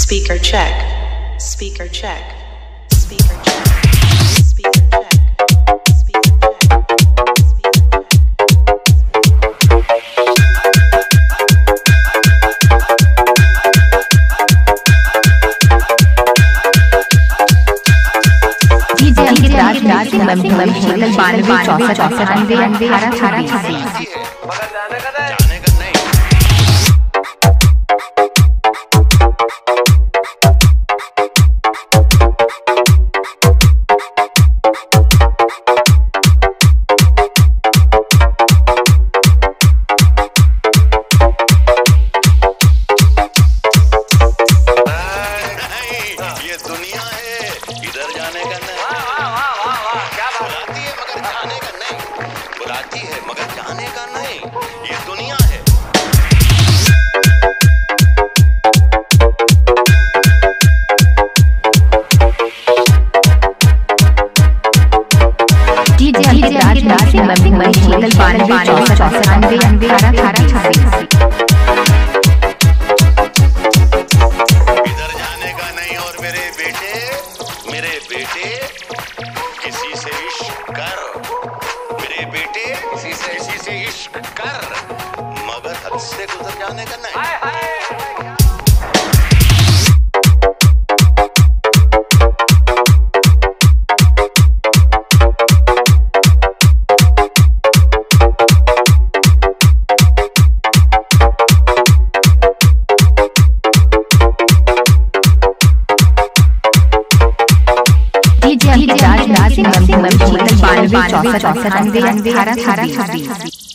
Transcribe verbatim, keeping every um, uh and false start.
Speaker check. Speaker check. Speaker check. Speaker check. J Ankit Raj Raj mummy mummy hotel बानवे चौसठ अठानवे अठारह छब्बीस। मगर जाने का नहीं, जाने का नहीं। ये दुनिया है, इधर जाने का नहीं। बुलाती है मगर जाने का नहीं, बुलाती है मगर जाने का नहीं, ये दुनिया है। J Ankit Raj Raj mummy mummy hotel बानवे चौसठ अठानवे अठारह छब्बीस। इधर जाने का नहीं। और मेरे बेटे मेरे बेटे किसी से इश्क कर, मेरे बेटे किसी से किसी से इश्क कर, मगर हद से गुजर जाने का नहीं। हाय हाय J Ankit Raj Raj mummy mummy hotel बानवे चौसठ अठानवे अठारह छब्बीस।